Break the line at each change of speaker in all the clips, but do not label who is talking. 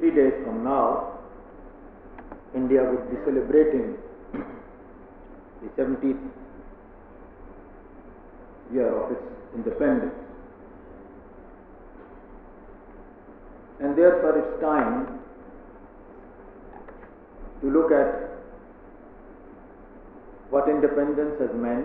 3 days from now, India would be celebrating the 70th year of its independence. And therefore it's time to look at what independence has meant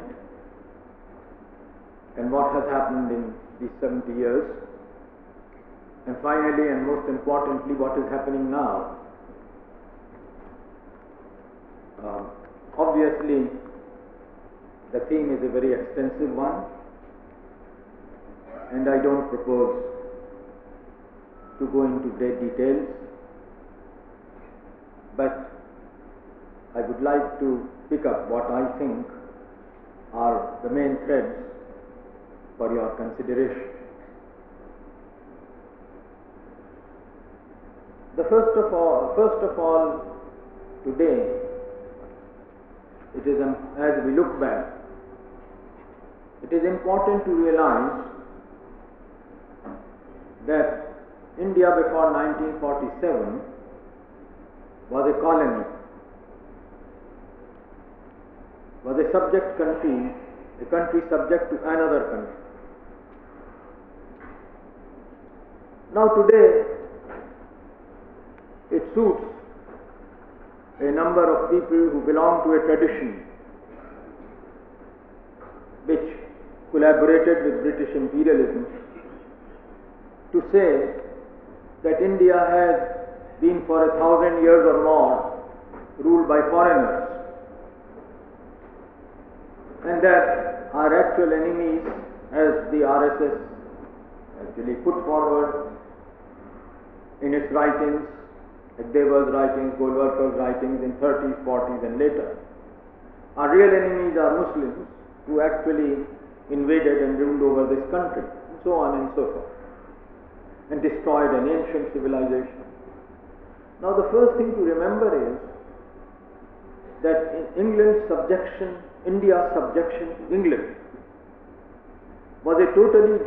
and what has happened in these 70 years, and finally and most importantly what is happening now. Obviously the theme is a very extensive one, and I don't propose to go into great details, but I would like to pick up what I think are the main threads for your consideration. First of all, today, it is, as we look back, it is important to realize that India before 1947 was a colony, was a subject country, a country subject to another country. Now today, it suits a number of people who belong to a tradition which collaborated with British imperialism to say that India has been for 1,000 years or more ruled by foreigners, and that our actual enemies, as the RSS actually put forward in its writings, Deva's writings, Golwarkar's writings in 30s, 40s and later, our real enemies are Muslims who actually invaded and ruled over this country, and so on and so forth, and destroyed an ancient civilization. Now the first thing to remember is that India's subjection to England was of a totally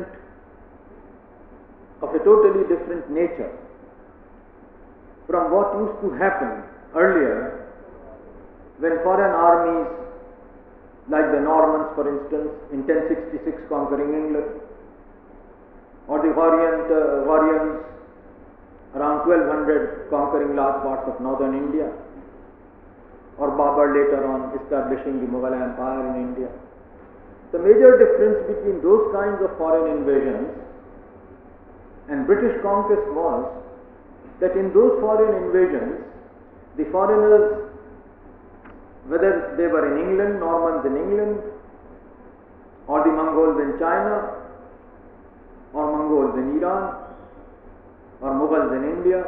different nature from what used to happen earlier when foreign armies, like the Normans for instance, in 1066 conquering England, or the Hurrians around 1200 conquering large parts of northern India, or Babur later on establishing the Mughal Empire in India. The major difference between those kinds of foreign invasions and British conquest was that in those foreign invasions, the foreigners, whether they were in England, Normans in England, or the Mongols in China, or Mongols in Iran, or Mughals in India,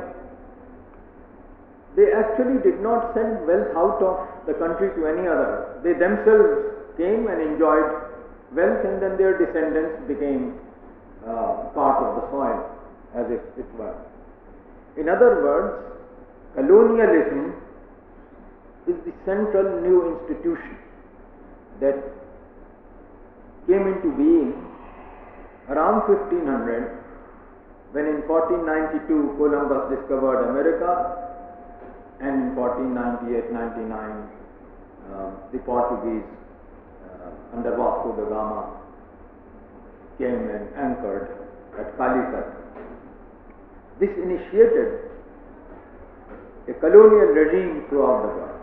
they actually did not send wealth out of the country to any other. They themselves came and enjoyed wealth, and then their descendants became part of the soil, as if it were. In other words, colonialism is the central new institution that came into being around 1500, when in 1492 Columbus discovered America, and in 1498-99 the Portuguese under Vasco da Gama came and anchored at Calicut. This initiated a colonial regime throughout the world.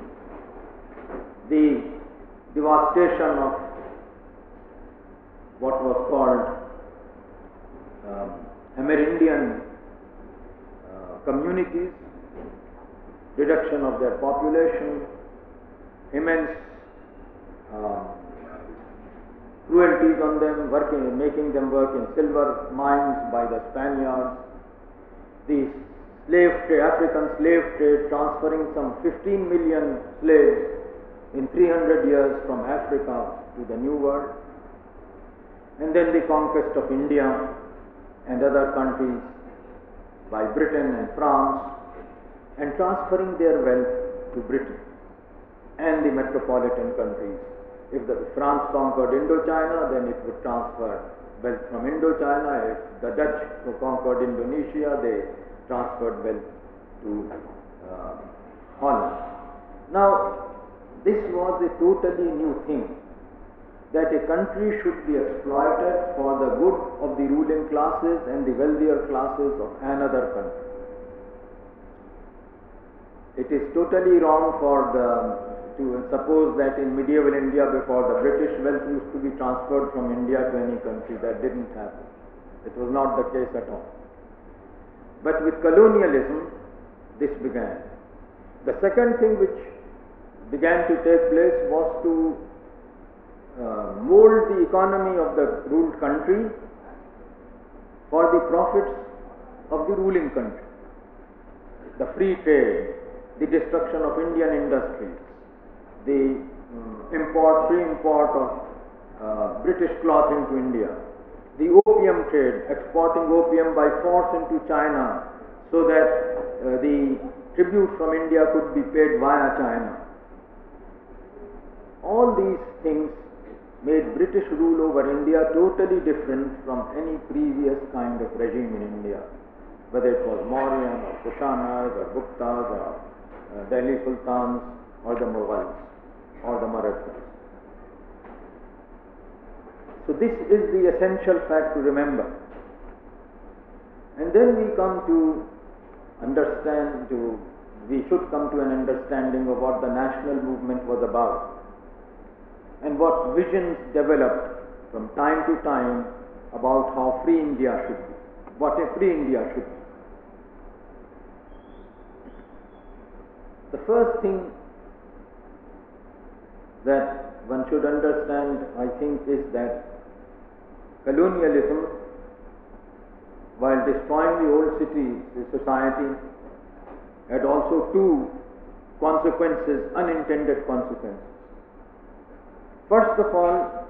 The devastation of what was called Amerindian communities, reduction of their population, immense cruelties on them, making them work in silver mines by the Spaniards, the African slave trade, transferring some 15 million slaves in 300 years from Africa to the New World, and then the conquest of India and other countries by Britain and France, and transferring their wealth to Britain and the metropolitan countries. If France conquered Indochina, then it would transfer wealth from Indochina. If the Dutch conquered Indonesia, they transferred wealth to Holland. Now, this was a totally new thing, that a country should be exploited for the good of the ruling classes and the wealthier classes of another country. It is totally wrong to suppose that in medieval India, before, the British wealth used to be transferred from India to any country. That didn't happen. It was not the case at all. But with colonialism, this began. The second thing which began to take place was to mold the economy of the ruled country for the profits of the ruling country. The free trade, the destruction of Indian industries, the free import of British cloth into India, the opium trade, exporting opium by force into China so that the tribute from India could be paid via China. All these things made British rule over India totally different from any previous kind of regime in India, whether it was Mauryan or Kushanas or Guptas or Delhi Sultans or the Mughals or the Marathas. So this is the essential fact to remember. And then we come to we should come to an understanding of what the national movement was about and what visions developed from time to time about how free India should be, what a free India should be. The first thing that one should understand, I think, is that colonialism, while destroying the old society, had also two consequences, unintended consequences. First of all,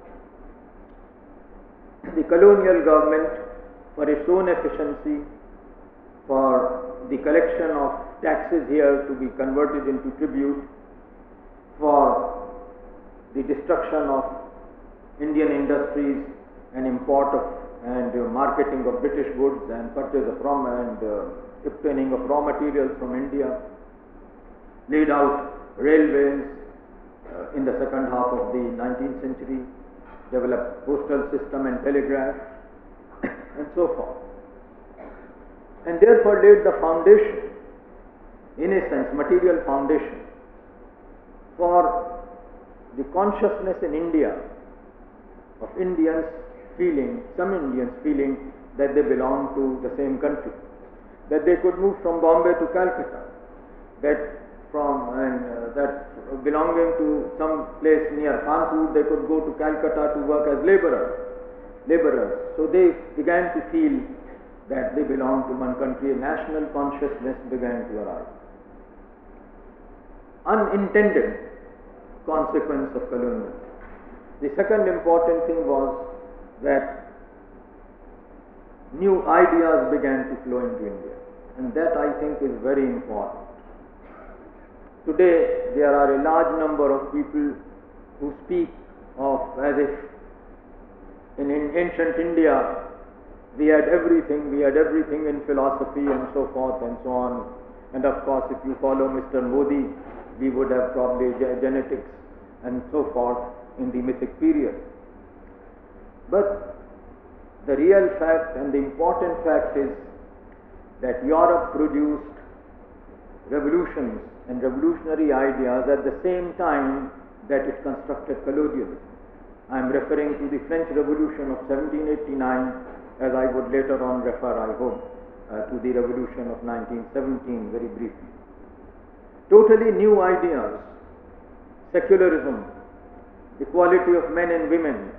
the colonial government, for its own efficiency, for the collection of taxes here to be converted into tribute, for the destruction of Indian industries and import of and marketing of British goods and purchase of obtaining of raw materials from India, laid out railways in the second half of the 19th century, developed postal system and telegraph, and so forth. And therefore laid the foundation, in a sense, material foundation, for the consciousness in India of Indians feeling, some Indians feeling that they belong to the same country, that they could move from Bombay to Calcutta, that belonging to some place near Kanwars, they could go to Calcutta to work as laborers. So they began to feel that they belong to one country. A national consciousness began to arise. Unintended consequence of colonialism. The second important thing was that new ideas began to flow into India, and that, I think, is very important. Today there are a large number of people who speak of as if in ancient India we had everything in philosophy and so forth and so on. And of course, if you follow Mr. Modi, we would have probably genetics and so forth in the mythic period. But the real fact and the important fact is that Europe produced revolutions and revolutionary ideas at the same time that it constructed colonialism. I am referring to the French Revolution of 1789, as I would later on refer, I hope, to the Revolution of 1917 very briefly. Totally new ideas: secularism, equality of men and women,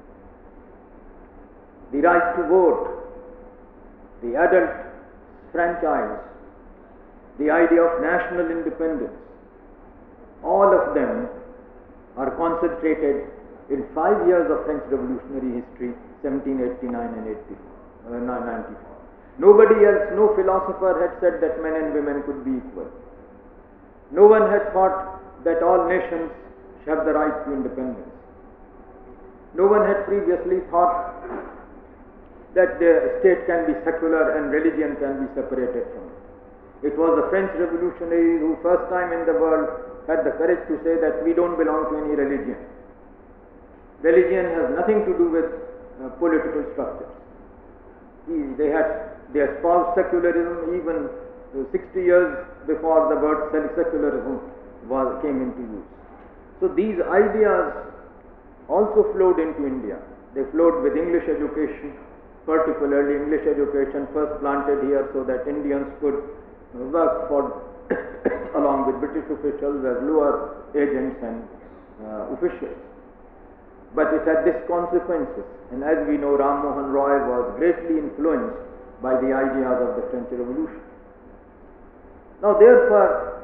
the right to vote, the adult franchise, the idea of national independence. All of them are concentrated in 5 years of French revolutionary history, 1789 and 94. Nobody else, no philosopher had said that men and women could be equal. No one had thought that all nations have the right to independence. No one had previously thought that the state can be secular and religion can be separated from it. It was the French revolutionaries who first time in the world had the courage to say that we don't belong to any religion. Religion has nothing to do with political structures. They espoused secularism even 60 years before the word secularism came into use. So these ideas also flowed into India. They flowed with English education, particularly English education first planted here so that Indians could work for along with British officials as lower agents and officials. But it had these consequences, and as we know, Ram Mohan Roy was greatly influenced by the ideas of the French Revolution. Now therefore,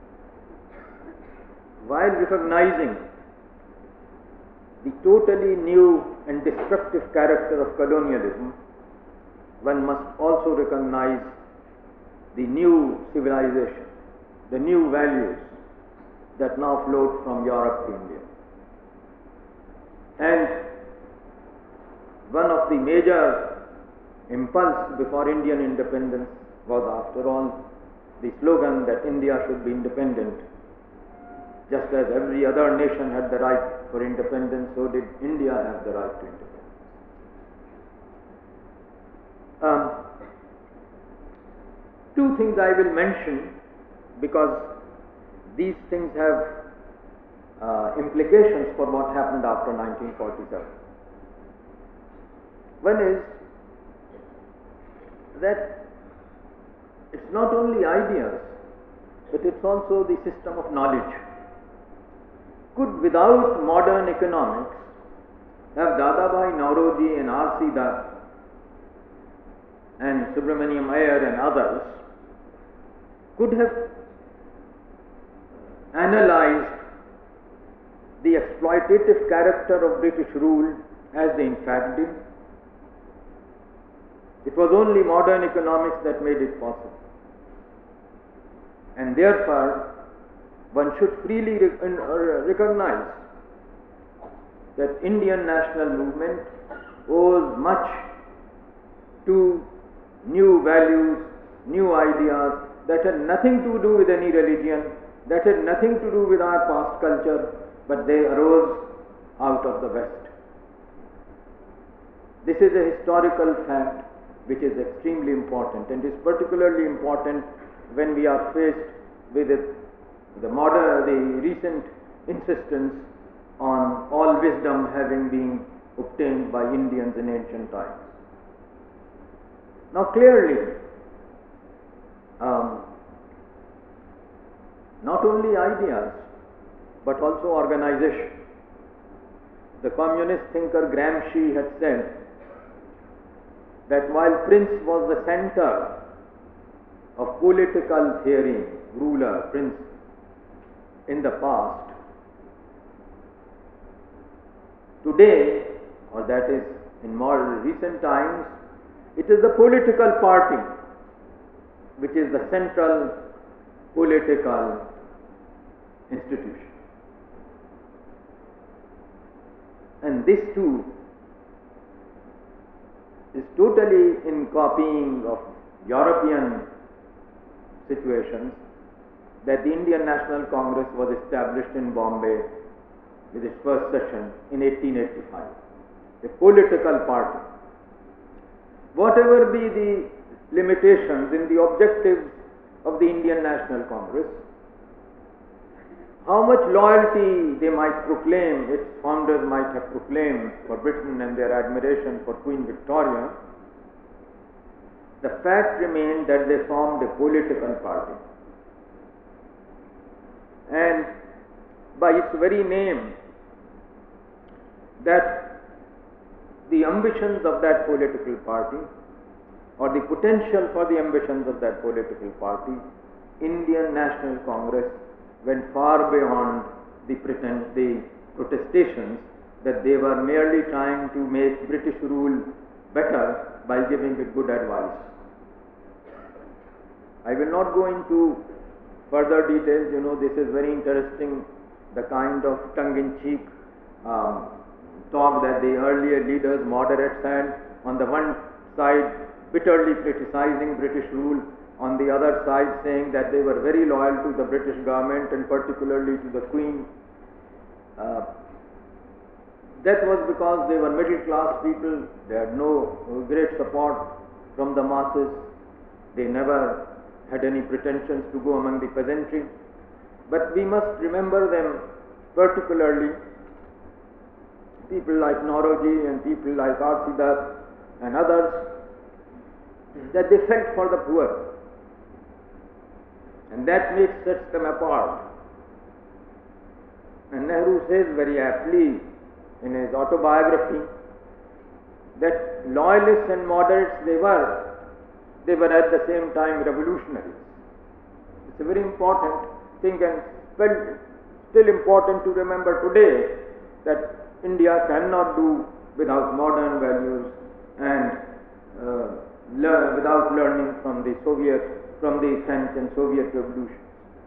while recognizing the totally new and destructive character of colonialism, one must also recognize the new civilization, the new values that now flowed from Europe to India. And one of the major impulse before Indian independence was, after all, the slogan that India should be independent. Just as every other nation had the right for independence, so did India have the right to independence. Two things I will mention because these things have implications for what happened after 1947. One is that it's not only ideas, but it's also the system of knowledge. Could, without modern economics, have Dadabhai Nauroji and R.C. Dutt and Subramaniam Iyer and others could have analyzed the exploitative character of British rule as they in fact did? It was only modern economics that made it possible. And therefore, one should freely recognize that Indian national movement owes much to new values, new ideas that had nothing to do with any religion, that had nothing to do with our past culture, but they arose out of the West. This is a historical fact which is extremely important, and is particularly important when we are faced with the recent insistence on all wisdom having been obtained by Indians in ancient times. Now clearly, not only ideas, but also organization. The communist thinker Gramsci had said that while Prince was the center of political theory, ruler, prince, in the past, today, or that is in more recent times, it is the political party which is the central political institution. And this too is totally in copying of European situations, that the Indian National Congress was established in Bombay with its first session in 1885, a political party. Whatever be the limitations in the objectives of the Indian National Congress, how much loyalty they might proclaim, its founders might have proclaimed for Britain and their admiration for Queen Victoria, the fact remained that they formed a political party. And by its very name, that the ambitions of that political party, or the potential for the ambitions of that political party, Indian National Congress went far beyond the protestations that they were merely trying to make British rule better by giving it good advice. I will not go into further details. You know, this is very interesting, the kind of tongue-in-cheek talk that the earlier leaders, moderates, had. On the one side bitterly criticizing British rule, on the other side saying that they were very loyal to the British government and particularly to the Queen. That was because they were middle class people. They had no great support from the masses. They never had any pretensions to go among the peasantry. But we must remember them, particularly people like Nauroji and people like Arsidat and others, that they felt for the poor. And that sets them apart. And Nehru says very aptly in his autobiography that loyalists and moderates they were at the same time revolutionaries. It's a very important thing and still important to remember today that India cannot do without modern values and without learning from the French and Soviet revolutions.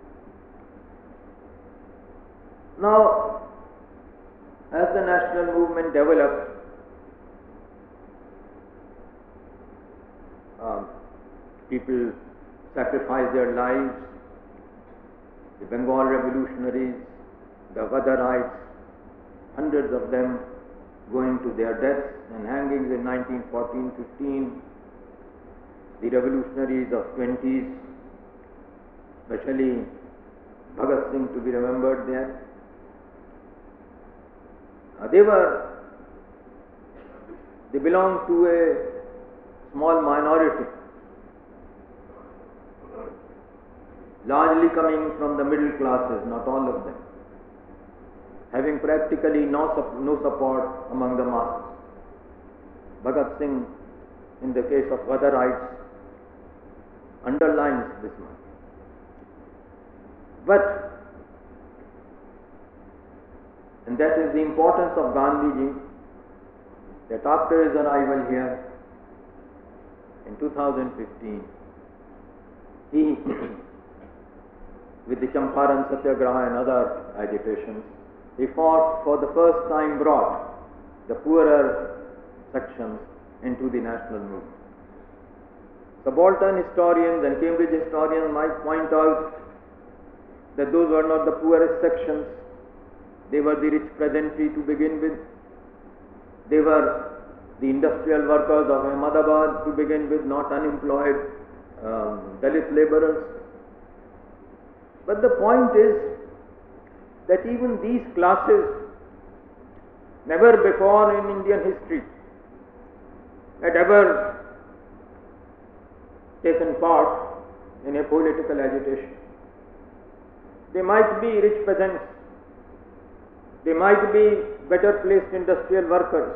Now, as the national movement developed, people sacrificed their lives. The Bengal revolutionaries, the Ghadarites, hundreds of them going to their deaths and hangings in 1914-15. The revolutionaries of 20s, especially Bhagat Singh to be remembered there. They belonged to a small minority, largely coming from the middle classes, not all of them, having practically no support among the masses. Bhagat Singh, in the case of Ghadarites, underlines this much. And that is the importance of Gandhiji, that after his arrival here in 2015, he, with the Champaran Satyagraha and other agitations, he for the first time brought the poorer sections into the national movement. Subaltern historians and Cambridge historians might point out that those were not the poorest sections. They were the rich peasantry to begin with. They were the industrial workers of Ahmedabad to begin with, not unemployed Dalit laborers. But the point is that even these classes, never before in Indian history, had ever taken part in a political agitation. They might be rich peasants, they might be better placed industrial workers,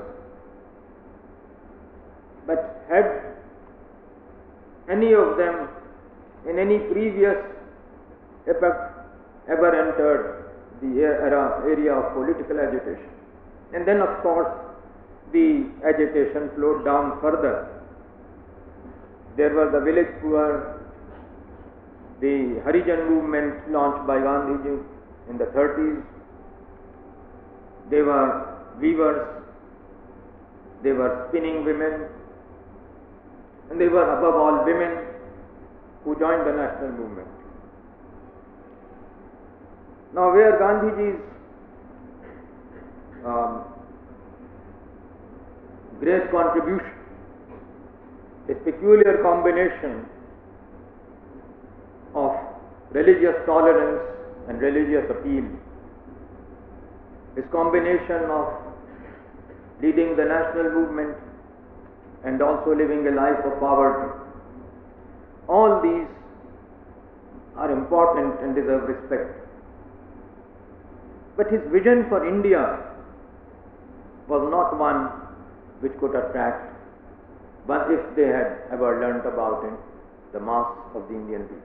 but had any of them in any previous epoch ever entered the area of political agitation? And then of course the agitation flowed down further. There were the village poor, the Harijan movement launched by Gandhiji in the 30s. They were weavers, they were spinning women, and they were above all women who joined the national movement. Now, where Gandhiji's great contribution, a peculiar combination of religious tolerance and religious appeal, his combination of leading the national movement and also living a life of poverty, all these are important and deserve respect. But his vision for India was not one which could attract, but if they had ever learnt about it, the mass of the Indian people.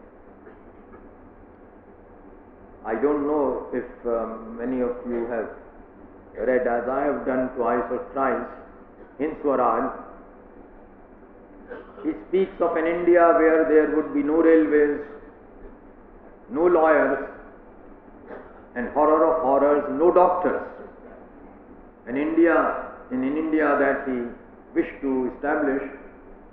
I don't know if many of you have read, as I have done twice or thrice, in Swaraj. He speaks of an India where there would be no railways, no lawyers, and horror of horrors, no doctors. In India that he wished to establish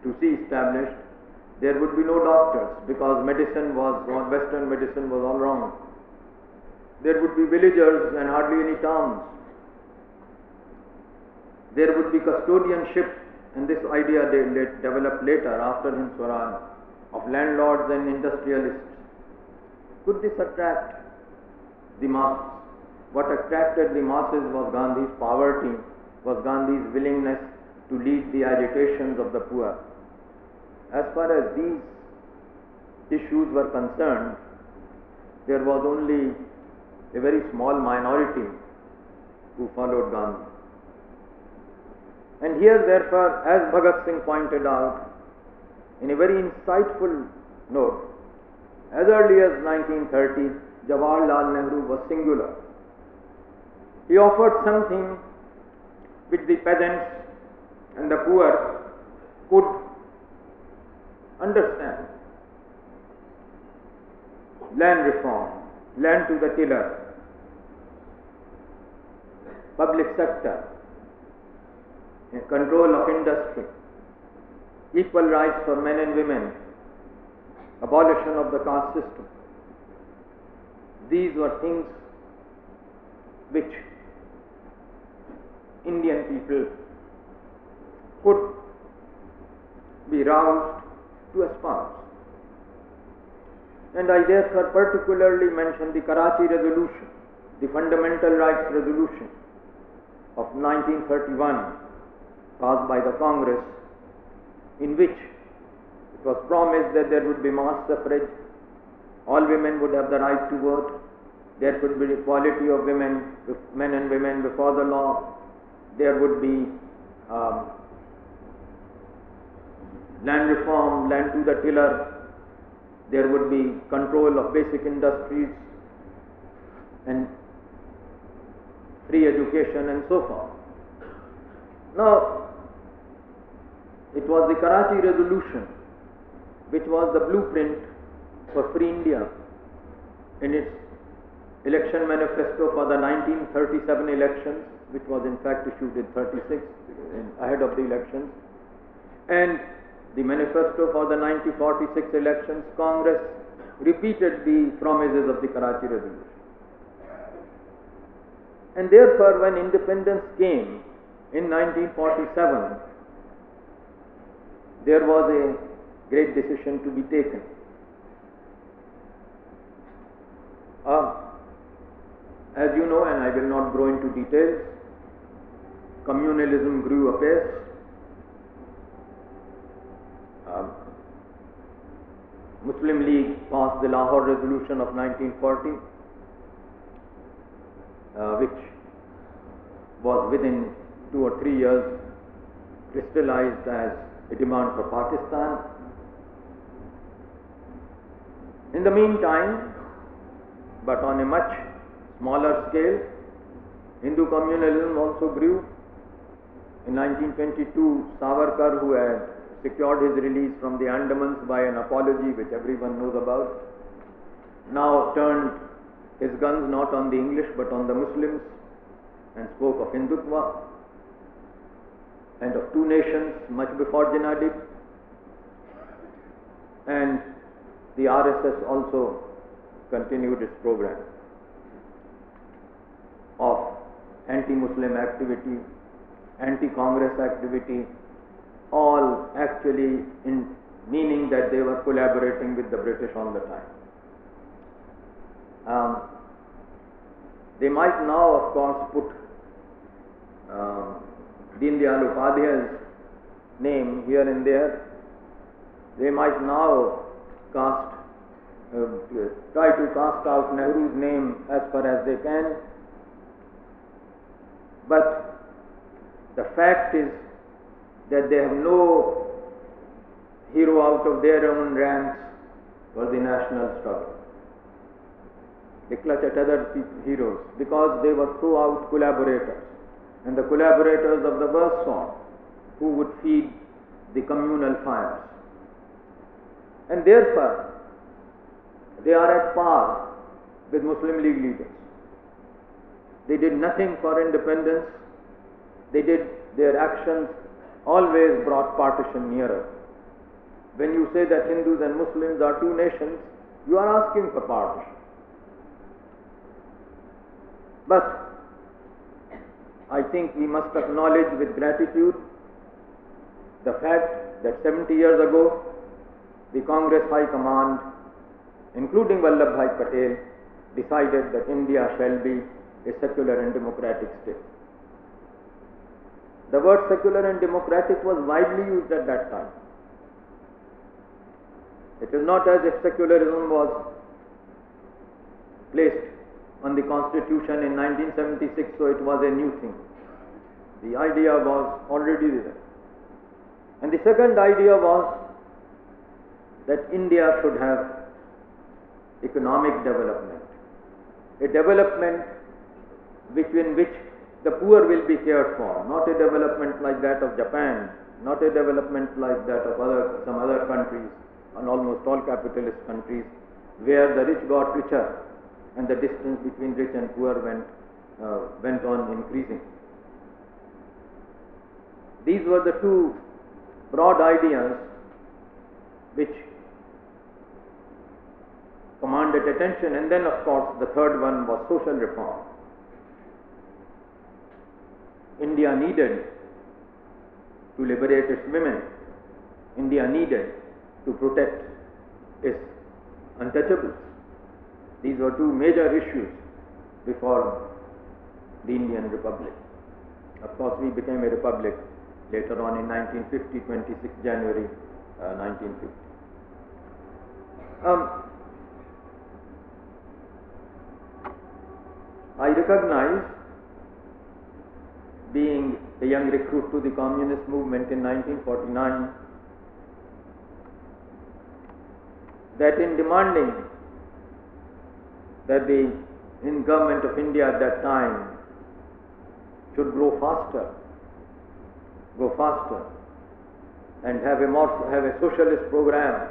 to see established, there would be no doctors because medicine was, or Western medicine was all wrong. There would be villagers and hardly any towns. There would be custodianship, and this idea they developed later after Hind Swaraj, of landlords and industrialists. Could this attract the masses? What attracted the masses was Gandhi's poverty, was Gandhi's willingness to lead the agitations of the poor. As far as these issues were concerned, there was only a very small minority who followed Gandhi. And here, therefore, as Bhagat Singh pointed out, in a very insightful note, as early as 1930, Jawaharlal Nehru was singular. He offered something which the peasants and the poor could understand. Land reform, land to the tiller, public sector, control of industry, equal rights for men and women, abolition of the caste system. These were things which Indian people could be roused to espouse. And I therefore particularly mention the Karachi Resolution, the Fundamental Rights Resolution of 1931, passed by the Congress, in which it was promised that there would be mass suffrage, all women would have the right to vote, there would be equality of women, men and women before the law, there would be land reform, land to the tiller, there would be control of basic industries and free education and so forth. Now, it was the Karachi Resolution which was the blueprint for Free India in its election manifesto for the 1937 elections, which was in fact issued in 36 ahead of the elections, and the manifesto for the 1946 elections. Congress repeated the promises of the Karachi Resolution. And therefore, when independence came in 1947, there was a great decision to be taken. As you know, and I will not go into details, communalism grew apace. Muslim League passed the Lahore Resolution of 1940, which was within 2 or 3 years crystallized as a demand for Pakistan. In the meantime, but on a much smaller scale, Hindu communalism also grew. In 1922, Savarkar, who had secured his release from the Andamans by an apology which everyone knows about, now turned his guns not on the English but on the Muslims and spoke of Hindutva and of two nations much before Jinnah did. And the RSS also continued its program of anti-Muslim activity, anti-Congress activity, all actually in meaning that they were collaborating with the British all the time. They might now, of course, put Deen Dayal Upadhyay's name here and there. They might now try to cast out Nehru's name as far as they can. But the fact is that they have no hero out of their own ranks for the national struggle. They clutch at other heroes because they were throughout collaborators, and the collaborators of the worst sort who would feed the communal fires. And therefore, they are at par with Muslim League leaders. They did nothing for independence. Their actions always brought partition nearer. when you say that Hindus and Muslims are two nations, you are asking for partition. But I think we must acknowledge with gratitude the fact that 70 years ago, the Congress High Command, including Vallabhbhai Patel, decided that India shall be a secular and democratic state. The word secular and democratic was widely used at that time. It is not as if secularism was placed on the Constitution in 1976, so it was a new thing. The idea was already there. And the second idea was that India should have economic development, a development in which the poor will be cared for, not a development like that of Japan, not a development like that of some other countries, and almost all capitalist countries, where the rich got richer and the distance between rich and poor went on increasing. These were the two broad ideas which commanded attention, and then of course the third one was social reform. India needed to liberate its women. India needed to protect its untouchables. These were two major issues before the Indian Republic. Of course, we became a republic later on in 1950, 26 January 1950. I recognize, being a young recruit to the communist movement in 1949, that in demanding that the government of India at that time should go faster, and have a socialist program,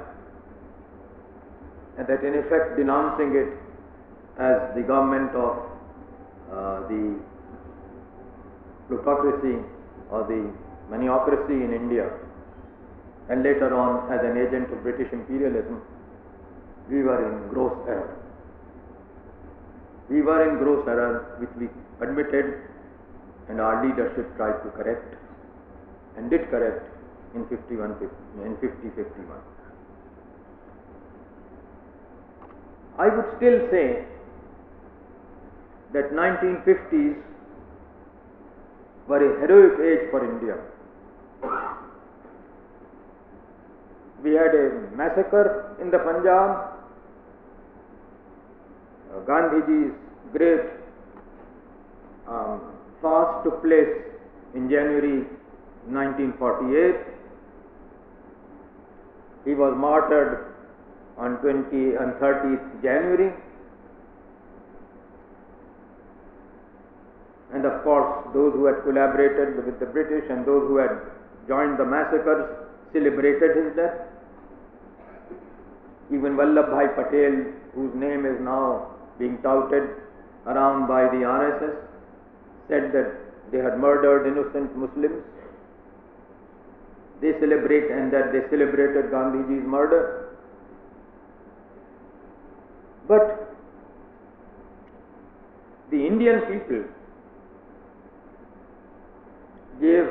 and that in effect denouncing it as the government of the plutocracy or the maniocracy in India, and later on as an agent of British imperialism, we were in gross error. We were in gross error, which we admitted, and our leadership tried to correct, and did correct in 50-51. I would still say that 1950s were a heroic age for India. We had a massacre in the Punjab. Gandhiji's great fast took place in January 1948. He was martyred on 20th and 30th January. And of course, those who had collaborated with the British and those who had joined the massacres celebrated his death. Even Vallabhbhai Patel, whose name is now being touted around by the RSS, said that they had murdered innocent Muslims. They celebrated Gandhiji's murder. But the Indian people gave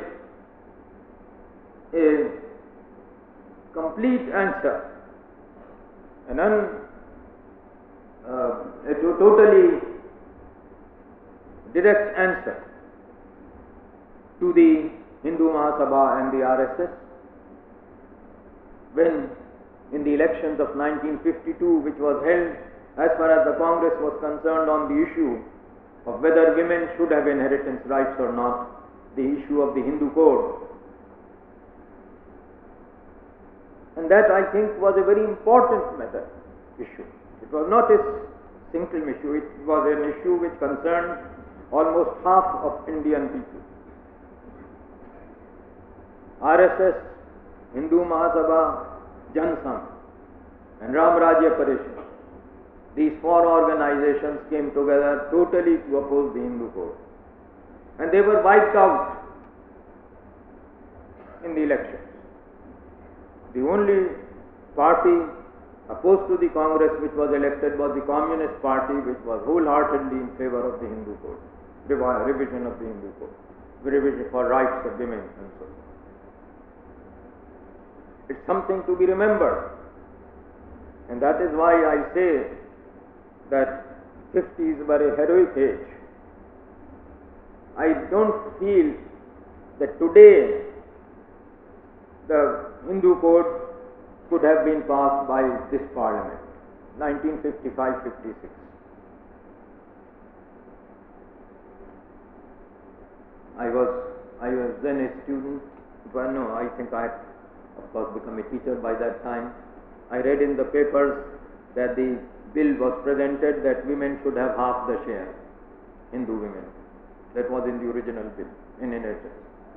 a complete answer, a totally direct answer to the Hindu Mahasabha and the RSS, when in the elections of 1952, which was held as far as the Congress was concerned on the issue of whether women should have inheritance rights or not, the issue of the Hindu code. And that, I think, was a very important issue. It was not a single issue, it was an issue which concerned almost half of Indian people. RSS, Hindu Mahasabha, Jan Sangh and Ram Rajya Parishad, these four organizations came together totally to oppose the Hindu code. And they were wiped out in the elections. The only party opposed to the Congress which was elected was the Communist Party, which was wholeheartedly in favor of the Hindu Code, revision of the Hindu Code, revision for rights of women and so on. It's something to be remembered, and that is why I say that 50s were a heroic age. I don't feel that today the Hindu Code could have been passed by this Parliament, 1955-56. I was then a student. Well, no, I think I had, of course, become a teacher by that time. I read in the papers that the bill was presented that women should have half the share, Hindu women. That was in the original bill, in NHS.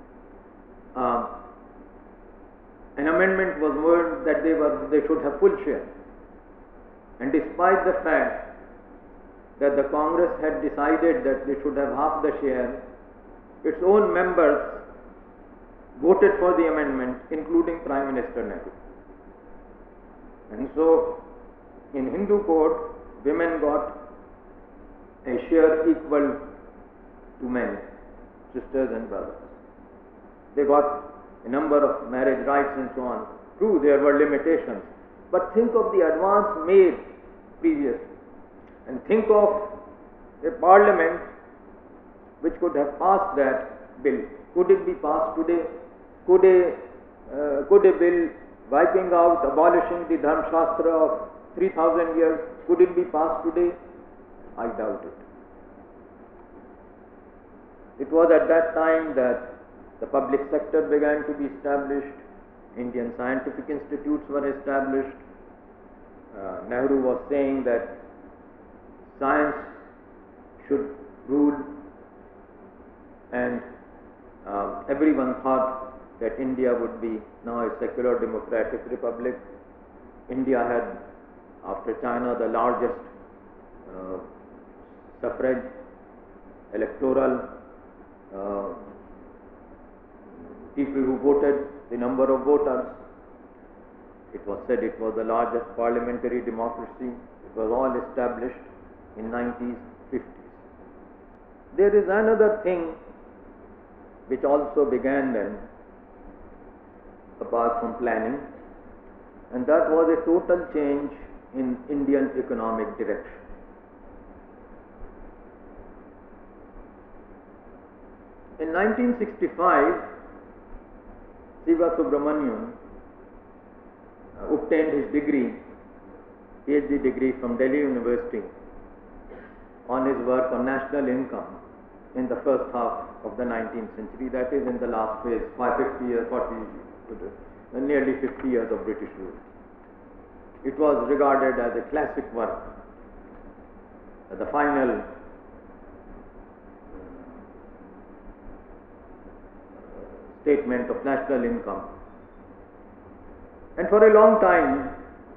An amendment was made that they should have full share. And despite the fact that the Congress had decided that they should have half the share, its own members voted for the amendment, including Prime Minister Nehru. And so, in Hindu Code, women got a share equal to men, sisters and brothers. They got a number of marriage rights and so on. True, there were limitations, but think of the advance made previously, and think of a parliament which could have passed that bill. Could it be passed today? Could a bill wiping out, abolishing the Dharma Shastra of 3000 years, could it be passed today? I doubt it. It was at that time that the public sector began to be established, Indian scientific institutes were established. Nehru was saying that science should rule, and everyone thought that India would be now a secular democratic republic. India had, after China, the largest suffrage, electoral, people who voted, the number of voters. It was said it was the largest parliamentary democracy. It was all established in 90s, 50s. There is another thing which also began then, apart from planning, and that was a total change in Indian economic direction. In 1965, Shiva Subramanian obtained his degree, PhD degree from Delhi University, on his work on national income in the first half of the 19th century, that is in the last phase, 50 years, 40, nearly 50 years of British rule. It was regarded as a classic work, the final statement of national income. And for a long time,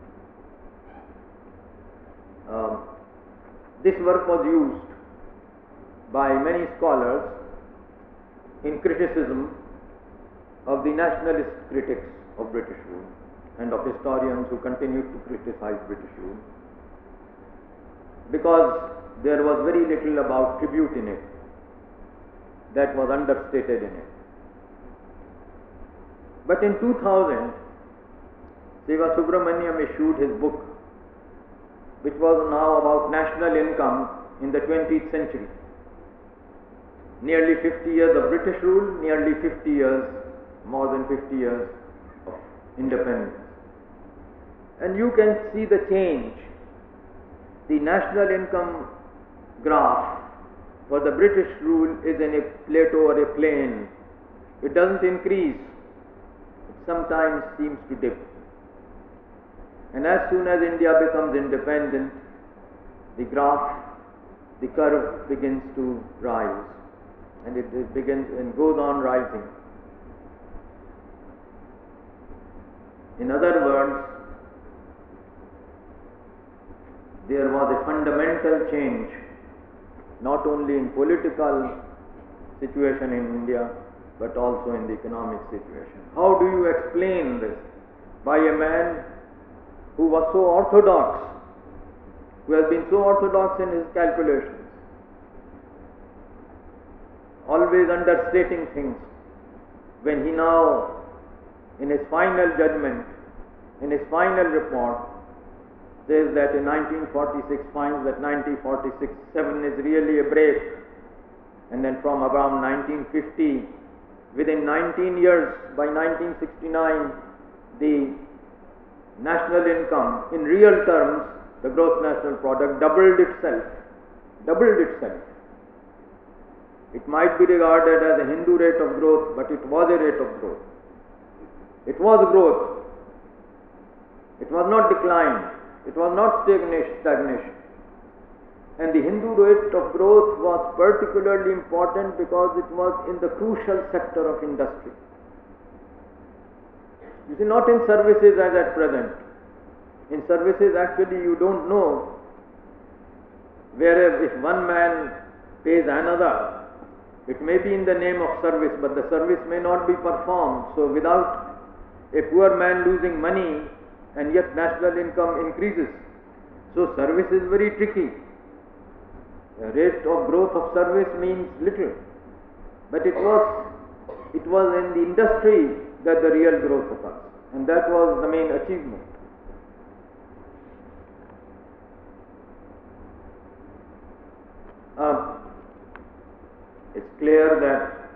this work was used by many scholars in criticism of the nationalist critics of British rule and of historians who continued to criticize British rule, because there was very little about tribute in it that was understated in it. But in 2000, Shiva Subramaniam issued his book, which was now about national income in the 20th century. Nearly 50 years of British rule, nearly 50 years, more than 50 years of independence. And you can see the change. The national income graph for the British rule is in a plateau or a plane. It doesn't increase. It sometimes seems to dip. And as soon as India becomes independent, the graph, the curve begins to rise, and it begins and goes on rising. In other words, there was a fundamental change, not only in political situation in India, but also in the economic situation. How do you explain this? by a man who was so orthodox, who has been so orthodox in his calculations, always understating things, when he now, in his final judgment, in his final report, says that in 1946 finds that 1946-7 is really a break, and then from around 1950, within 19 years, by 1969, the national income in real terms, the gross national product, doubled itself. It might be regarded as a Hindu rate of growth, but it was a rate of growth. It was growth. It was not decline. It was not stagnation. And the Hindu rate of growth was particularly important because it was in the crucial sector of industry. You see, not in services as at present. In services, actually, you don't know, whereas if one man pays another, it may be in the name of service, but the service may not be performed. So without a poor man losing money, and yet national income increases. So service is very tricky. The rate of growth of service means little, but it was in the industry that the real growth occurs, and that was the main achievement. It's clear that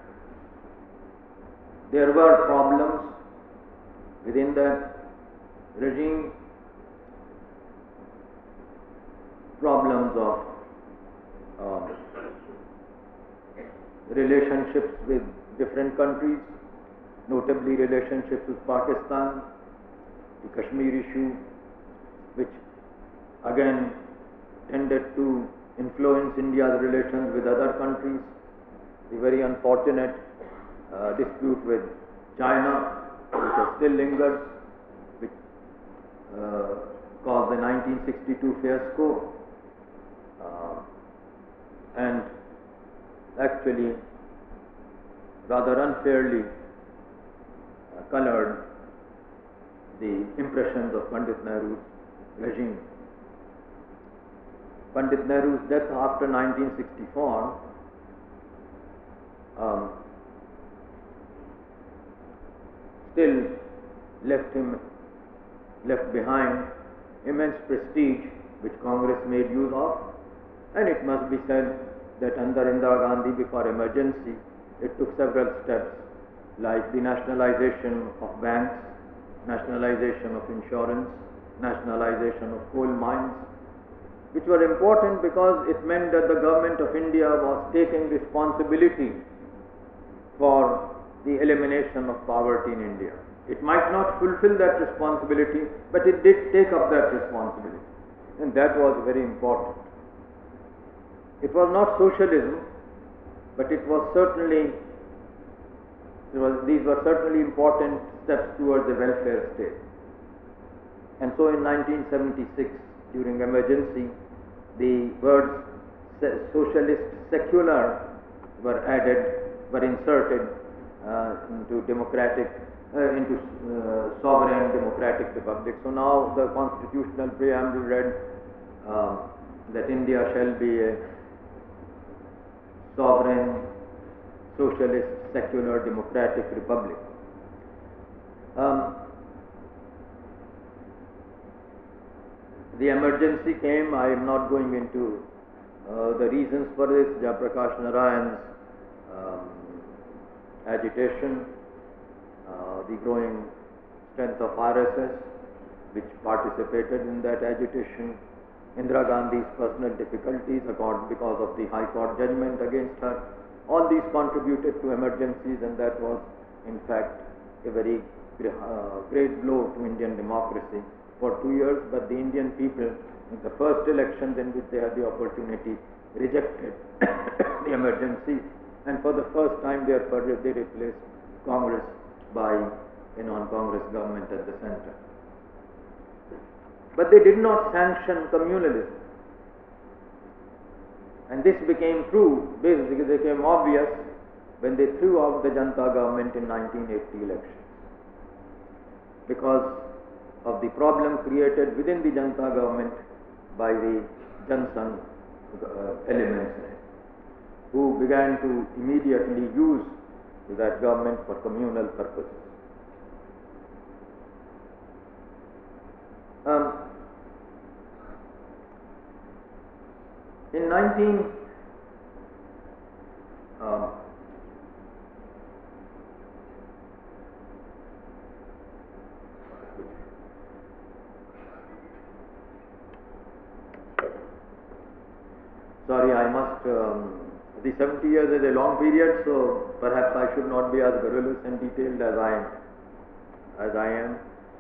there were problems within that regime, problems of relationships with different countries, notably relationships with Pakistan, the Kashmir issue, which again tended to influence India's relations with other countries, the very unfortunate dispute with China, which still lingers, which caused the 1962 fiasco, and actually rather unfairly colored the impressions of Pandit Nehru's regime. Pandit Nehru's death after 1964 still left behind immense prestige, which Congress made use of, and it must be said that under Indira Gandhi, before emergency, it took several steps, like the nationalization of banks, nationalization of insurance, nationalization of coal mines, which were important because it meant that the government of India was taking responsibility for the elimination of poverty in India. It might not fulfill that responsibility, but it did take up that responsibility, and that was very important. It was not socialism, but it was certainly, these were certainly important steps towards a welfare state. And so in 1976, during emergency, the words socialist, secular were inserted into sovereign democratic republic. So now the constitutional preamble read that India shall be a sovereign, socialist, secular, democratic republic. The emergency came. I am not going into the reasons for this. Jayaprakash Narayan's agitation, the growing strength of RSS, which participated in that agitation, Indira Gandhi's personal difficulties because of the High Court judgment against her. All these contributed to emergencies, and that was in fact a very great blow to Indian democracy for 2 years. But the Indian people, in the first elections in which they had the opportunity, rejected the emergency, and for the first time therefore they replaced Congress by a non-Congress government at the center. But they did not sanction communalism, and this became true, basically became obvious when they threw out the Janata government in 1980 elections, because of the problem created within the Janata government by the Jansangh elements, who began to immediately use that government for communal purposes. In 19 sorry, I must, the 70 years is a long period, so perhaps I should not be as garrulous and detailed as I am.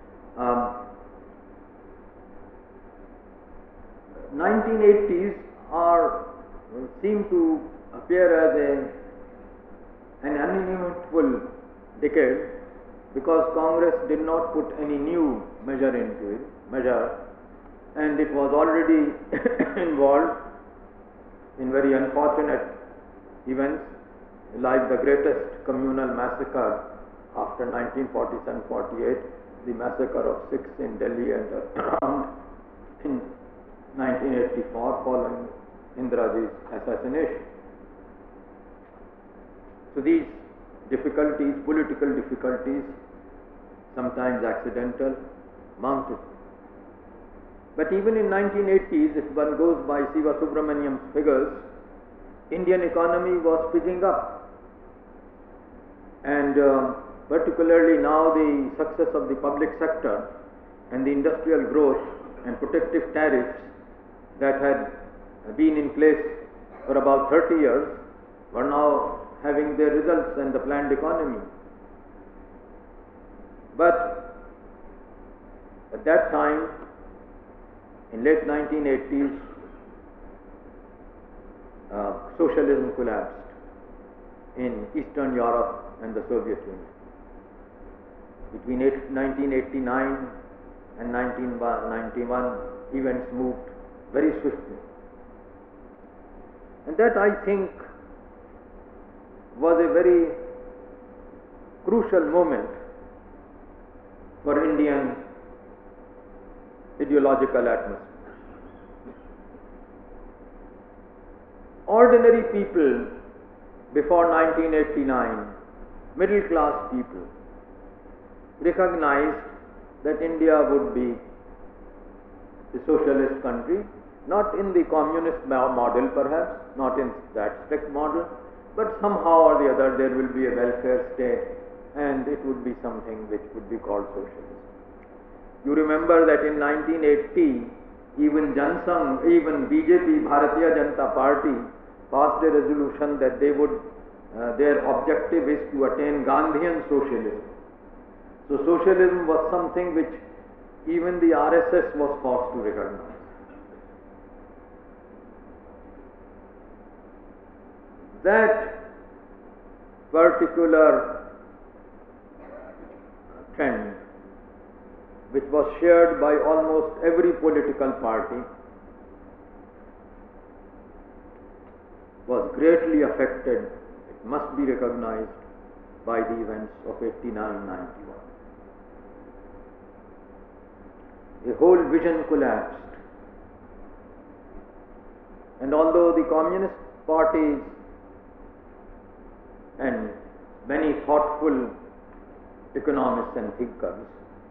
1980s seem to appear as an uneventful decade, because Congress did not put any new measure into it, and it was already involved in very unfortunate events like the greatest communal massacre after 1947-48, the massacre of Sikhs in Delhi and around in 1984 following Indiraji's assassination. So these difficulties, political difficulties, sometimes accidental, mounted. But even in 1980s, if one goes by Siva Subramaniam's figures, Indian economy was picking up, and particularly now the success of the public sector and the industrial growth and protective tariffs that had been in place for about 30 years were now having their results in the planned economy. But at that time, in late 1980s, socialism collapsed in Eastern Europe and the Soviet Union. Between 1989 and 1991, events moved very swiftly. And that, I think, was a very crucial moment for Indian ideological atmosphere. Ordinary people before 1989, middle class people, recognized that India would be a socialist country, not in the communist model perhaps, not in that strict model, but somehow or the other there will be a welfare state and it would be something which would be called socialism. You remember that in 1980, even Jansangh, even BJP, Bharatiya Janata Party, passed a resolution that they would, their objective is to attain Gandhian socialism. So socialism was something which even the RSS was forced to recognize. That particular trend, which was shared by almost every political party, was greatly affected, it must be recognized, by the events of 89-91. A whole vision collapsed. And although the communist parties and many thoughtful economists and thinkers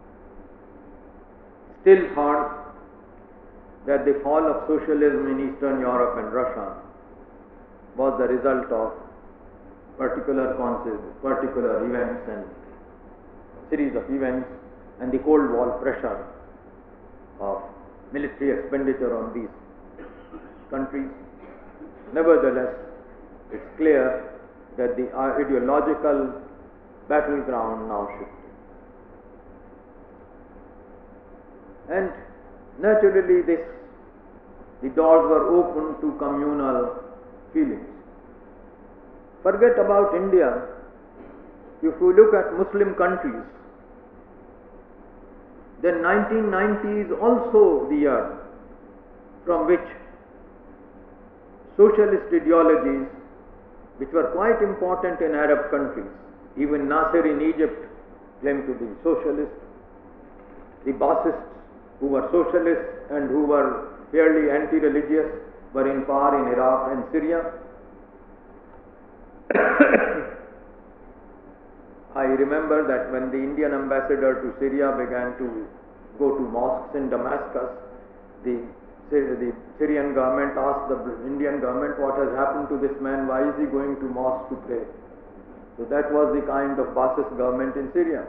still thought that the fall of socialism in Eastern Europe and Russia was the result of particular events and series of events and the Cold War pressure of military expenditure on these countries. Nevertheless, it's clear that the ideological battleground now shifted. And naturally the doors were open to communal feelings. Forget about India. If you look at Muslim countries, then 1990 is also the year from which socialist ideologies, which were quite important in Arab countries, even Nasser in Egypt claimed to be socialist, The Ba'athists, who were socialists and who were fairly anti-religious, were in power in Iraq and Syria. I remember that when the Indian ambassador to Syria began to go to mosques in Damascus, the Syrian government asked the Indian government, what has happened to this man, why is he going to mosque to pray? So that was the kind of Ba'athist government in Syria.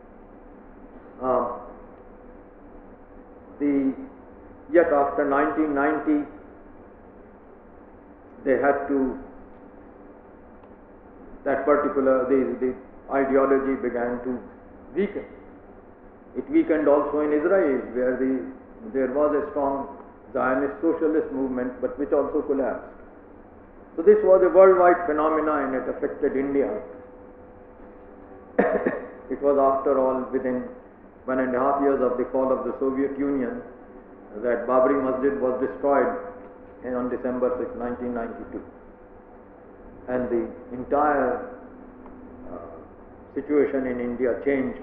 Yet after 1990, they had to, the ideology began to weaken. It weakened also in Israel, where there was a strong Zionist socialist movement, but which also collapsed. So this was a worldwide phenomenon, and it affected India. It was, after all, within 1.5 years of the fall of the Soviet Union that Babri Masjid was destroyed on December 6, 1992. And the entire situation in India changed.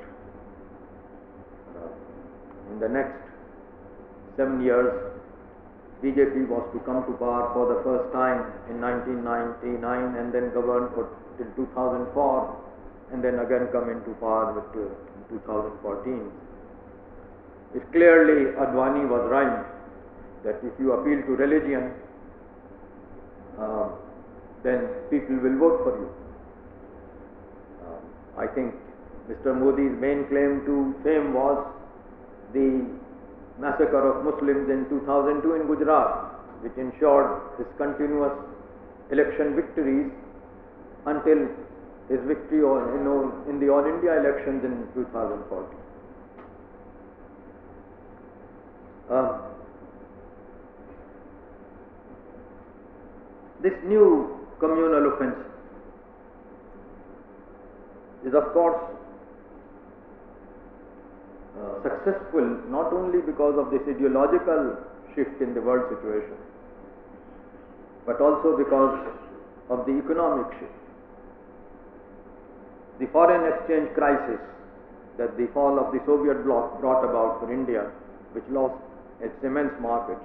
In the next 7 years, BJP was to come to power for the first time in 1999 and then govern till 2004 and then again come into power in 2014. It clearly, Advani was right that if you appeal to religion, then people will vote for you. I think Mr. Modi's main claim to fame was the massacre of Muslims in 2002 in Gujarat, which ensured his continuous election victories until his victory in the All India elections in 2014. This new communal offensive is, of course, successful not only because of this ideological shift in the world situation, but also because of the economic shift. The foreign exchange crisis that the fall of the Soviet bloc brought about for India, which lost its immense markets,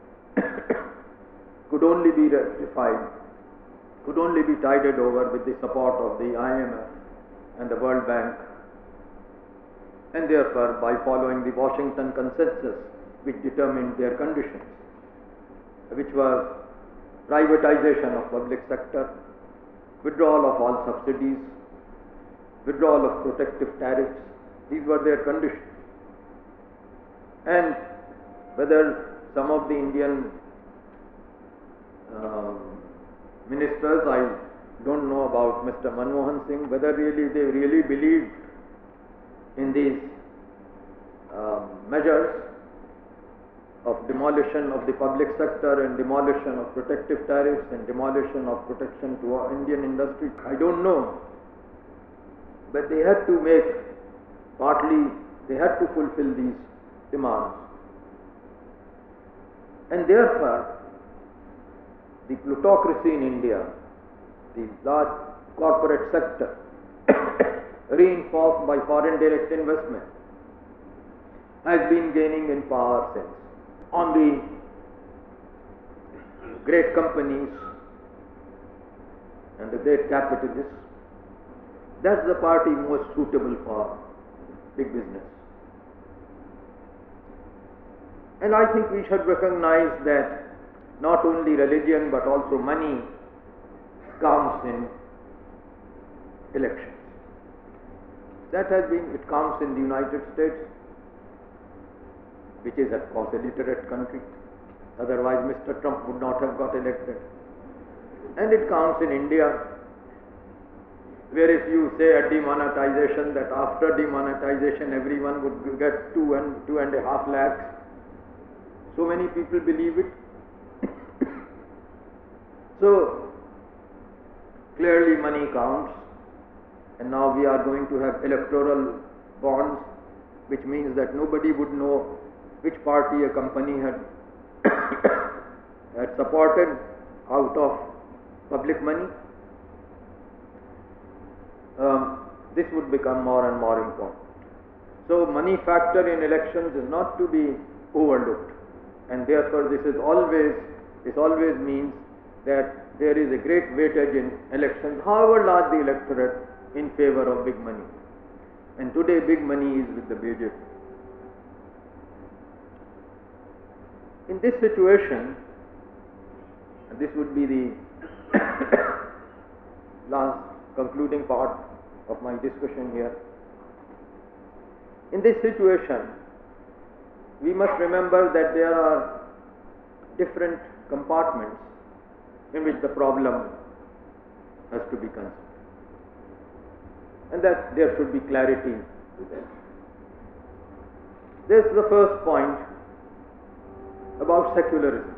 could only be rectified, could only be tided over with the support of the IMF and the World Bank, and therefore by following the Washington Consensus, which determined their conditions, which was privatization of public sector, withdrawal of all subsidies, withdrawal of protective tariffs. These were their conditions. And whether some of the Indian ministers, I don't know about Mr. Manmohan Singh, whether they really believed in these measures of demolition of the public sector and demolition of protective tariffs and demolition of protection to our Indian industry. I don't know. But they had to they had to fulfill these demands. And therefore, the plutocracy in India, the large corporate sector, reinforced by foreign direct investment, has been gaining in power since. On the great companies and the great capitalists, that's the party most suitable for big business. And I think we should recognize that not only religion but also money counts in elections. It counts in the United States, which is of course a literate country. Otherwise Mr. Trump would not have got elected. And it counts in India, where if you say a demonetization, that after demonetization everyone would get 2.5 lakhs, so many people believe it. So clearly money counts, and now we are going to have electoral bonds, which means that nobody would know which party a company had supported out of public money. This would become more and more important. So money factor in elections is not to be overlooked, and therefore this always means that there is a great weightage in elections, however large the electorate, in favor of big money. And today big money is with the BJP. In this situation, and this would be the last concluding part of my discussion here. In this situation, we must remember that there are different compartments in which the problem has to be considered, and that there should be clarity to that. This is the first point about secularism.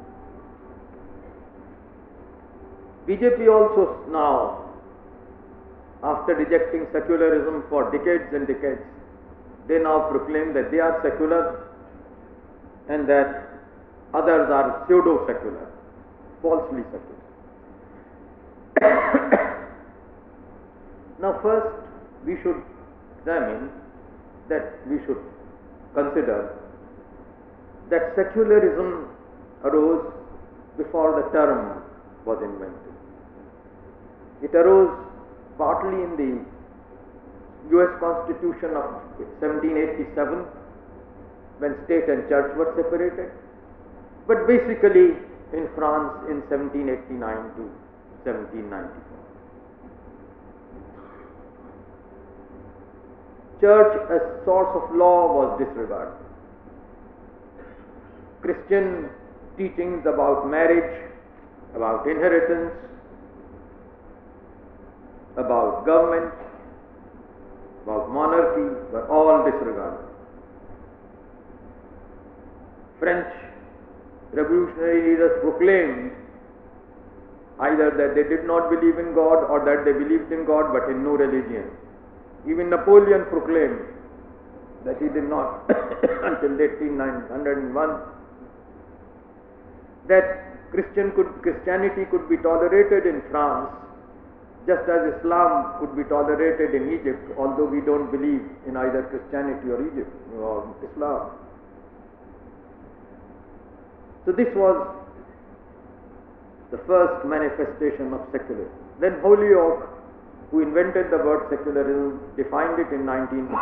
BJP also now, after rejecting secularism for decades and decades, they now proclaim that they are secular and that others are pseudo-secular, falsely secular. Now first we should examine that, we should consider that secularism arose before the term was invented. It arose partly in the US Constitution of 1787, when state and church were separated, but basically in France in 1789 to 1794. Church as source of law was disregarded. Christian teachings about marriage, about inheritance, about government, about monarchy were all disregarded. French revolutionary leaders proclaimed either that they did not believe in God or that they believed in God but in no religion. Even Napoleon proclaimed that he did not until 1801 that Christianity could be tolerated in France just as Islam could be tolerated in Egypt, although we don't believe in either Christianity or Egypt or Islam. So this was the first manifestation of secularism. Then Holyoake, who invented the word secularism, defined it in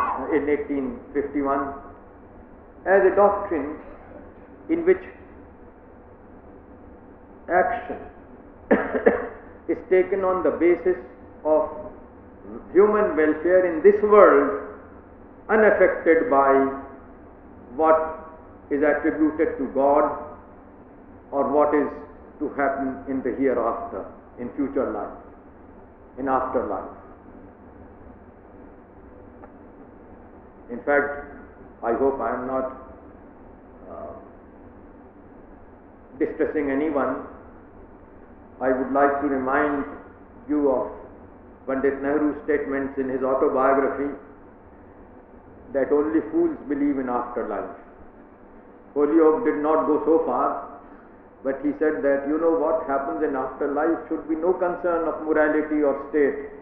1851 as a doctrine in which action is taken on the basis of human welfare in this world, unaffected by what is attributed to God or what is to happen in the hereafter, in future life, in afterlife. In fact, I hope I am not distressing anyone. I would like to remind you of Pandit Nehru's statements in his autobiography that only fools believe in afterlife. Holyoake did not go so far, but he said that, you know, what happens in afterlife should be no concern of morality or state.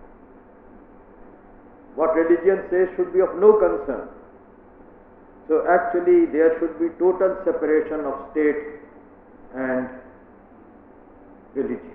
What religion says should be of no concern. So actually there should be total separation of state and religion.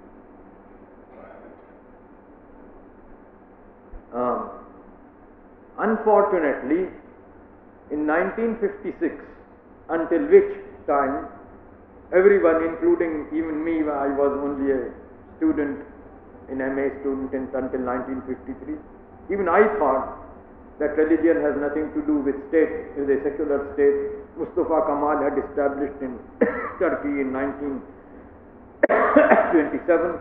Unfortunately, in 1956, until which time everyone, including even me, I was only a student, an MA student until 1953, even I thought that religion has nothing to do with state, with a secular state. Mustafa Kemal had established in Turkey in 1927.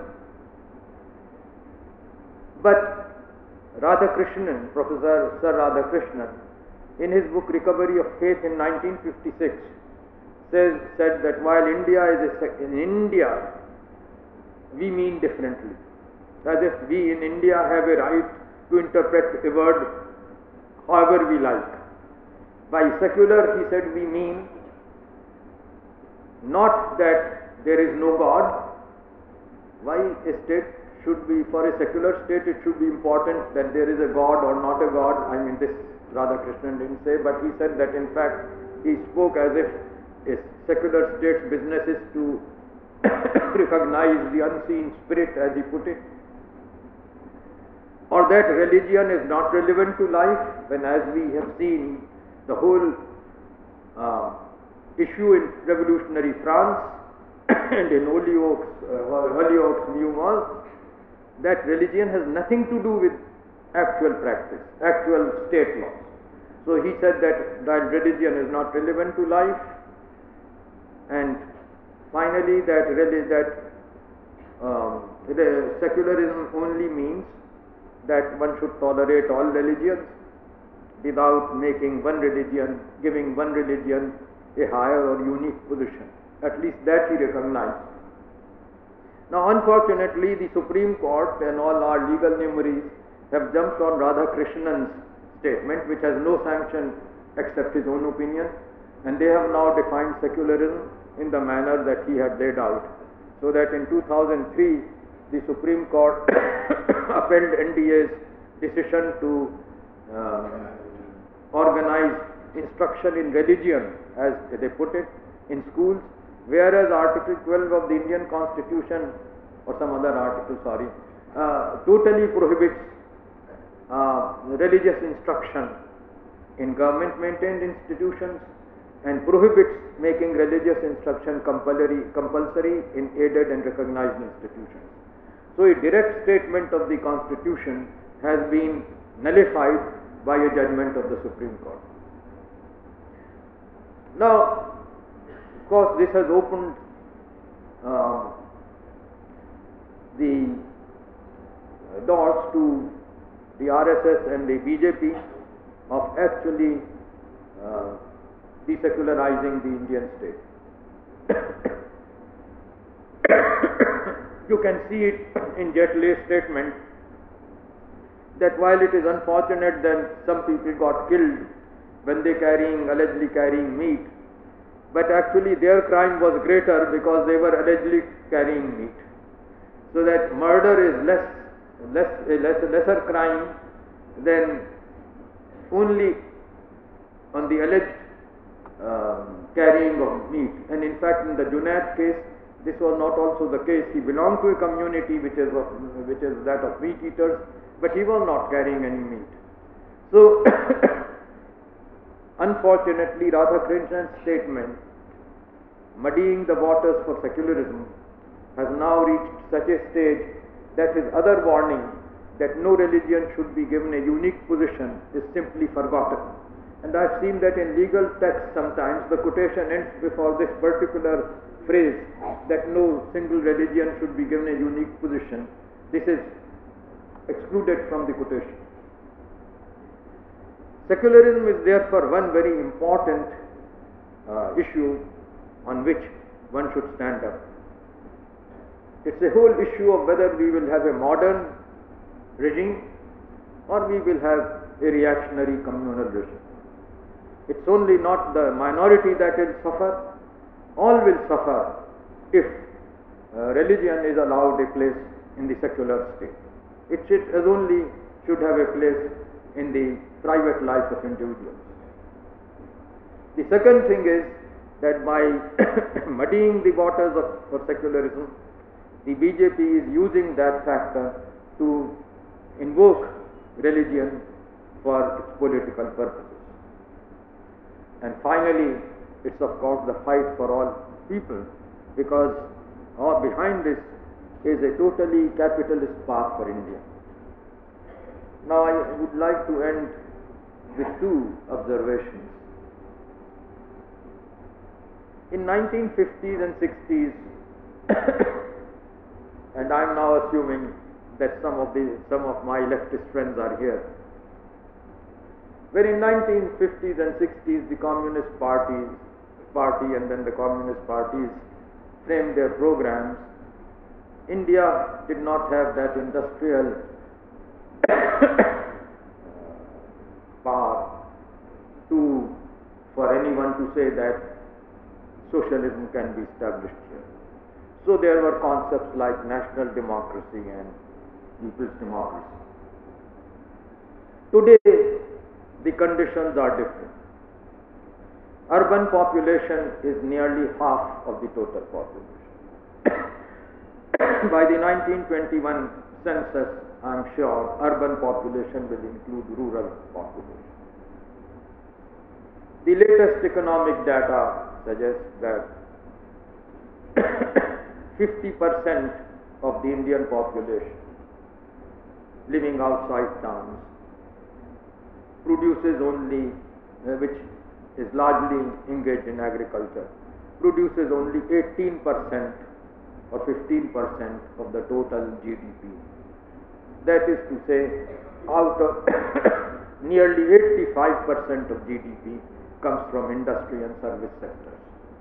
But Radhakrishnan, Professor Sir Radhakrishnan, in his book Recovery of Faith in 1956, said that while India is in India, we mean differently. As if we in India have a right to interpret a word however we like. By secular, he said, we mean not that there is no God. Why a state should be, for a secular state, it should be important that there is a God or not a God. I mean, this Radhakrishnan didn't say, but he said that in fact he spoke as if a secular state's business is to recognize the unseen spirit, as he put it, or that religion is not relevant to life, when, as we have seen, the whole issue in revolutionary France and in Holyoake's view was that religion has nothing to do with actual practice, actual state laws. So he said that religion is not relevant to life, and finally that secularism only means that one should tolerate all religions without making one religion, giving one religion a higher or unique position. At least that he recognized. Now unfortunately the Supreme Court and all our legal memories have jumped on Radhakrishnan's statement, which has no sanction except his own opinion, and they have now defined secularism in the manner that he had laid out. So that in 2003 the Supreme Court upheld NDA's decision to organize instruction in religion, as they put it, in schools, whereas Article 12 of the Indian Constitution, or some other article, totally prohibits religious instruction in government-maintained institutions and prohibits making religious instruction compulsory in aided and recognized institutions. So a direct statement of the Constitution has been nullified by a judgment of the Supreme Court. Now, of course, this has opened the doors to the RSS and the BJP of actually desecularizing the Indian state. You can see it in Jaitley's statement that while it is unfortunate that some people got killed when they allegedly carrying meat, but actually their crime was greater because they were allegedly carrying meat. So that murder is a lesser crime than only on the alleged carrying of meat. And in fact, in the Junaid case, this was not also the case. He belonged to a community which is that of meat eaters, but he was not carrying any meat. So unfortunately, Radhakrishnan's statement, muddying the waters for secularism, has now reached such a stage that his other warning that no religion should be given a unique position is simply forgotten. And I have seen that in legal texts sometimes the quotation ends before this particular phrase that no single religion should be given a unique position. This is excluded from the quotation. Secularism is therefore one very important issue on which one should stand up. It's a whole issue of whether we will have a modern regime or we will have a reactionary communal regime. It's only not the minority that will suffer. All will suffer if religion is allowed a place in the secular state. It only should have a place in the private life of individuals. The second thing is that by muddying the waters for secularism, the BJP is using that factor to invoke religion for its political purposes. And finally, it's of course the fight for all people, because behind this is a totally capitalist path for India. Now I would like to end with two observations. In 1950s and 60s, and I am now assuming that some of my leftist friends are here, where in 1950s and 60s the Communist Party and then the Communist parties framed their programs, India did not have that industrial power for anyone to say that socialism can be established here. So there were concepts like national democracy and people's democracy. Today, the conditions are different. Urban population is nearly half of the total population. By the 1921 census, I am sure urban population will include rural population. The latest economic data suggests that 50% of the Indian population living outside towns produces only, which is largely engaged in agriculture, produces only 18% or 15% of the total GDP. That is to say, out of nearly 85% of GDP comes from industry and service sectors.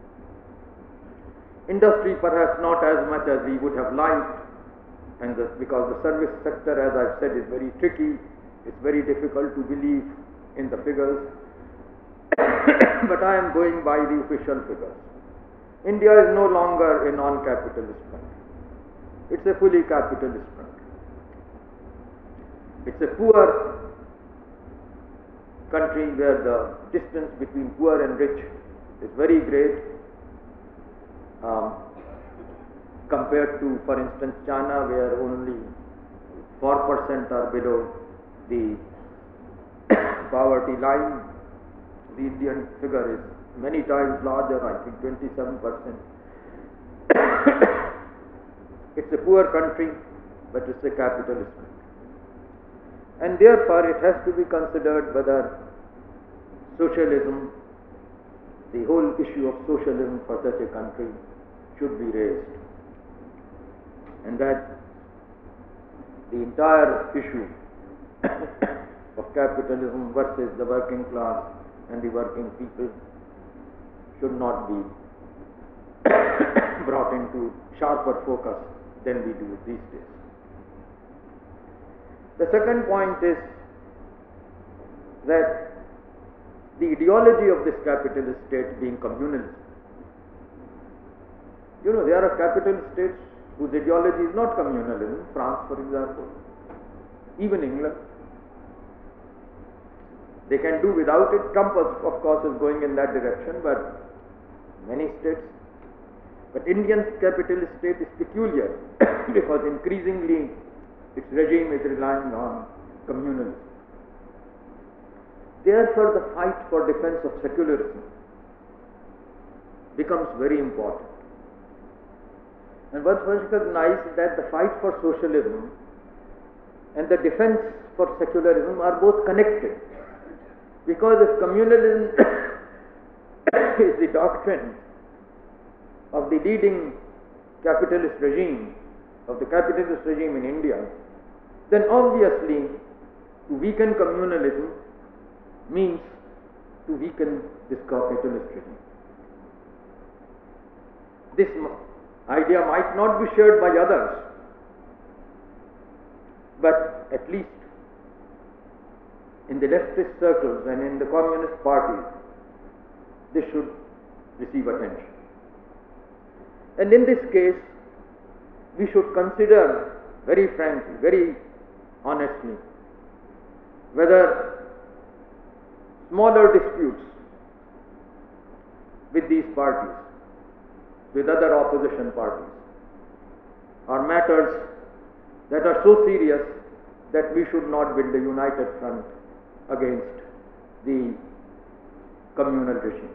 Industry perhaps not as much as we would have liked, and because the service sector, as I've said, is very tricky. It's very difficult to believe in the figures, but I am going by the official figures. India is no longer a non-capitalist country. It's a fully capitalist country. It's a poor country where the distance between poor and rich is very great, compared to, for instance, China, where only 4% are below the poverty line. The Indian figure is many times larger, I think 27%. It's a poor country, but it's a capitalist country. And therefore it has to be considered whether socialism, the whole issue of socialism for such a country should be raised. And that the entire issue of capitalism versus the working class and the working people should not be brought into sharper focus than we do these days. The second point is that the ideology of this capitalist state being communalism. You know, there are capitalist states whose ideology is not communalism, France for example, even England. They can do without it. Trump, of course, is going in that direction, but many states. But Indian capitalist state is peculiar because increasingly its regime is relying on communalism. Therefore, the fight for defense of secularism becomes very important. And one must recognize that the fight for socialism and the defense for secularism are both connected. Because if communalism is the doctrine of the leading capitalist regime, in India, then obviously to weaken communalism means to weaken this capitalist regime. This idea might not be shared by others, but at least in the leftist circles and in the communist parties, this should receive attention. And in this case, we should consider very frankly, very honestly, whether smaller disputes with these parties, with other opposition parties, are matters that are so serious that we should not build a united front against the communal regime.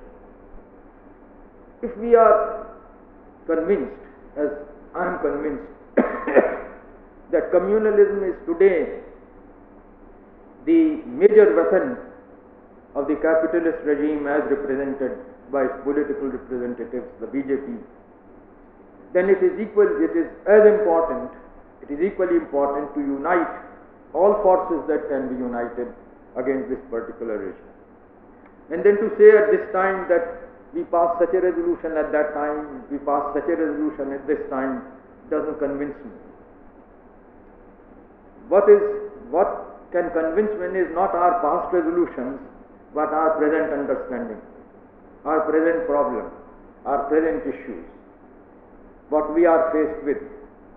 If we are convinced, as I am convinced, that communalism is today the major weapon of the capitalist regime as represented by its political representatives, the BJP, then it is equally important to unite all forces that can be united against this particular regime. And then to say at this time that we passed such a resolution at that time, we passed such a resolution at this time, doesn't convince me. What can convince me is not our past resolutions, but our present understanding, our present problem, our present issues, what we are faced with,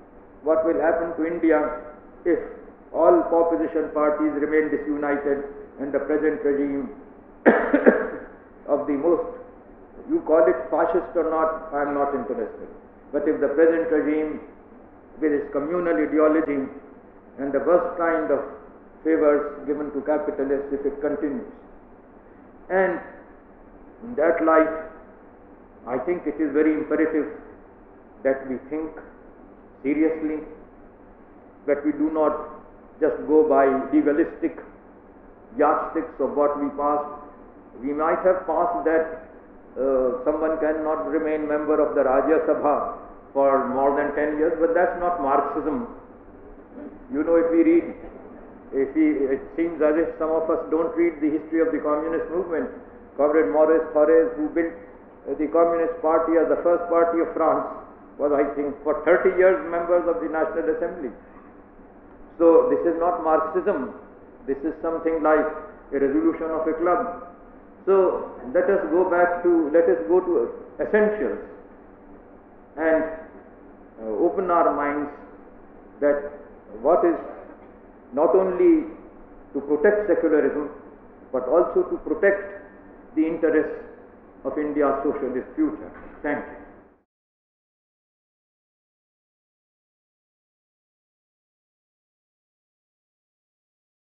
what will happen to India if all opposition parties remain disunited and the present regime of the most, you call it fascist or not, I am not interested. But if the present regime with its communal ideology and the worst kind of favors given to capitalists, if it continues. And in that light, I think it is very imperative that we think seriously, that we do not just go by legalistic yardsticks of what we passed. We might have passed that someone cannot remain member of the Rajya Sabha for more than 10 years, but that's not Marxism. You know, if we read, it seems as if some of us don't read the history of the communist movement. Comrade Maurice Thorez, who built the Communist Party as the first party of France, was, I think, for 30 years members of the National Assembly. So this is not Marxism. This is something like a resolution of a club. So let us go to essentials and open our minds that what is not only to protect secularism, but also to protect the interests of India's socialist future. Thank you.